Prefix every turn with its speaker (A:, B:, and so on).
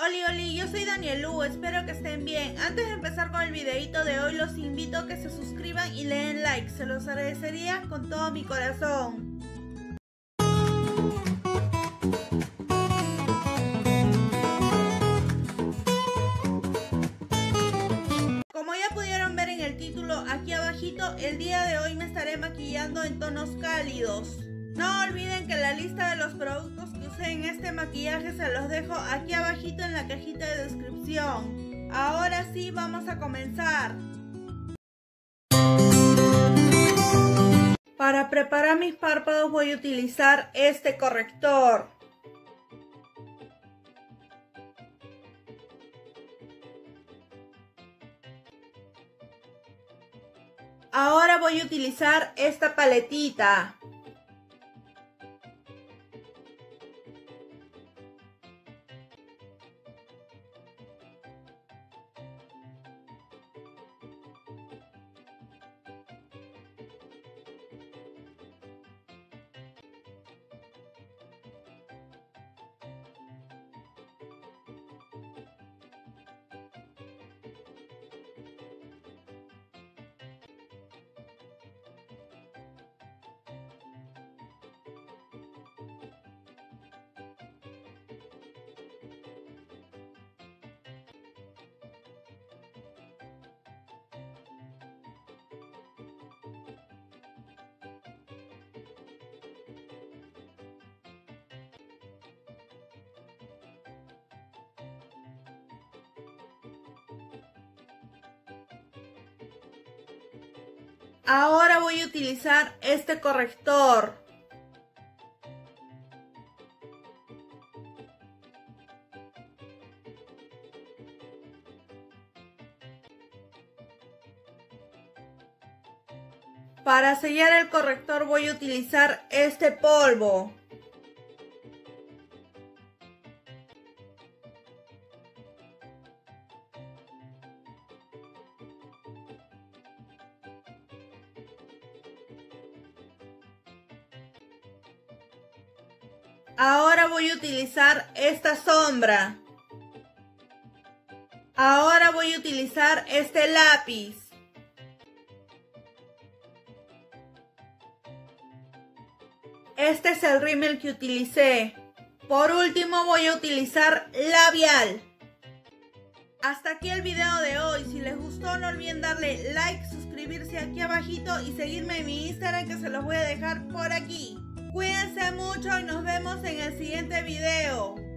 A: Oli, yo soy Danielu, espero que estén bien. Antes de empezar con el videito de hoy, los invito a que se suscriban y le den like. Se los agradecería con todo mi corazón. Como ya pudieron ver en el título aquí abajito, el día de hoy me estaré maquillando en tonos cálidos. No olviden que la lista de los productos que usé en este maquillaje se los dejo aquí abajito en la cajita de descripción. Ahora sí, vamos a comenzar. Para preparar mis párpados voy a utilizar este corrector. Ahora voy a utilizar esta paletita. Ahora voy a utilizar este corrector. Para sellar el corrector voy a utilizar este polvo. Ahora voy a utilizar esta sombra. Ahora voy a utilizar este lápiz. Este es el rímel que utilicé. Por último voy a utilizar labial. Hasta aquí el video de hoy. Si les gustó no olviden darle like, suscribirse aquí abajito y seguirme en mi Instagram que se los voy a dejar por aquí. Cuídense mucho y nos vemos en el siguiente video.